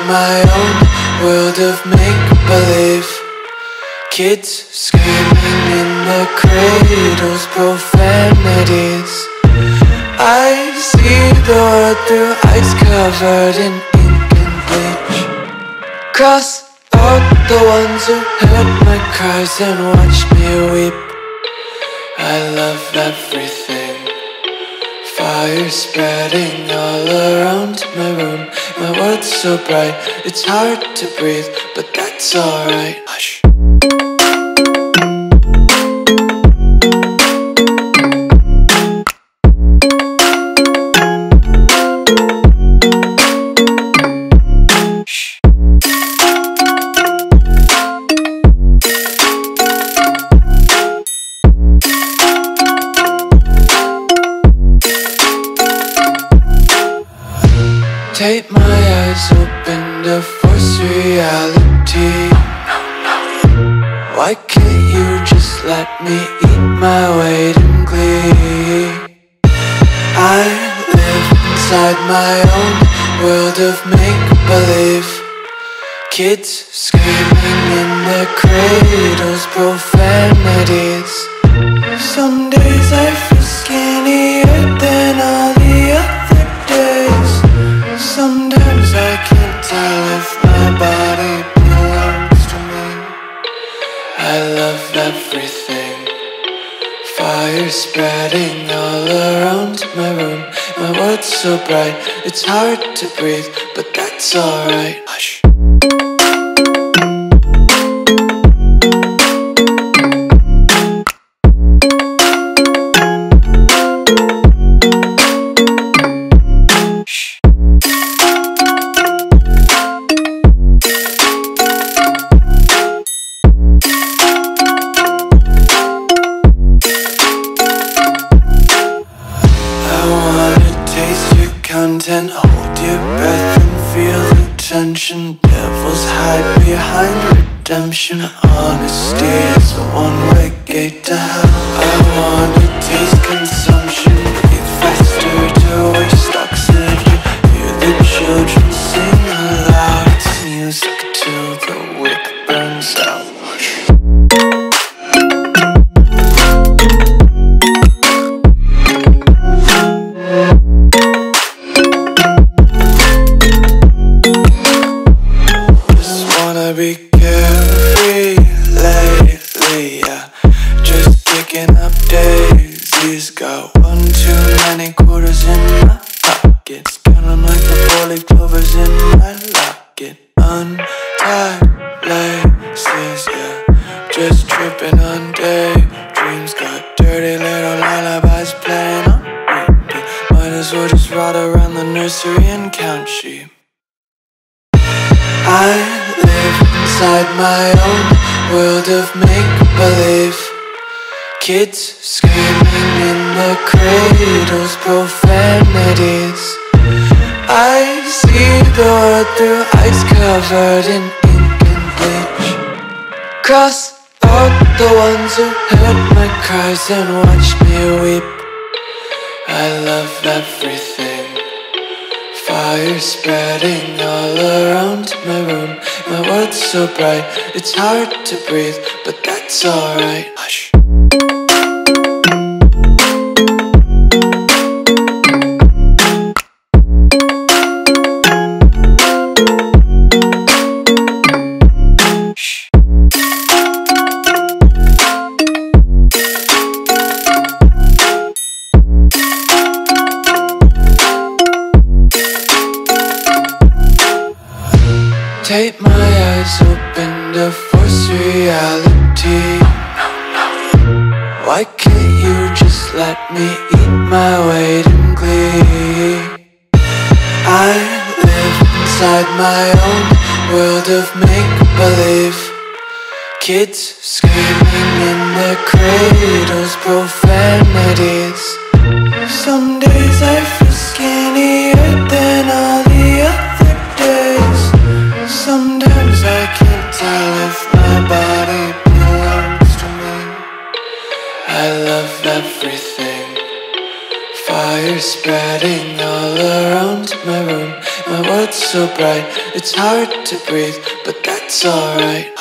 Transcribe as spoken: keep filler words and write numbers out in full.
my own world of make-believe. Kids screaming in their cradles, profanities. I see the world through ice covered in ink and bleach. Cross out the ones who heard my cries and watched me weep. I love everything. Fire spreading all around my room. My world's so bright, it's hard to breathe, but that's alright. Hush. Take my eyes open to force reality. Why can't you just let me eat my weight in glee? I live inside my own world of make-believe. Kids screaming in their cradles, profanities. Some days I feel skinnier than all the other days. Sometimes I can't tell if my body belongs to me. I love everything. Fire spreading all around my room. My world's so bright, it's hard to breathe, but that's alright. Hush. Content, hold your breath and feel the tension. Devils hide behind redemption. Honesty is a one-way gate to hell. I wanna taste consumption. Breathe faster to waste oxygen. Hear the children sing aloud. It's music till the wick burns out. Be carefree lately, yeah. Just picking up daisies. Got one too many quarters in my pockets. Count 'em like the four-leaf clovers in my locket. Untied laces, yeah. Just tripping on daydreams. Got dirty little lullabies playing on repeat. Might as well just ride around the nursery and count sheep. I live inside my own world of make-believe. Kids screaming in their cradles, profanities. I see the world through ice covered in ink and bleach. Cross out the ones who heard my cries and watched me weep. I love everything. Fire spreading all around my room. My world's so bright, it's hard to breathe, but that's alright. Hush. Take my eyes open to force reality. Why can't you just let me eat my weight in glee? I live inside my own world of make-believe. Kids screaming in their cradles, profanities. Some days I feel skinnier than all the other days. Sometimes I can't tell if my body belongs to me. I love everything. Fire spreading all around my room. my world's so bright. It's hard to breathe, but that's alright.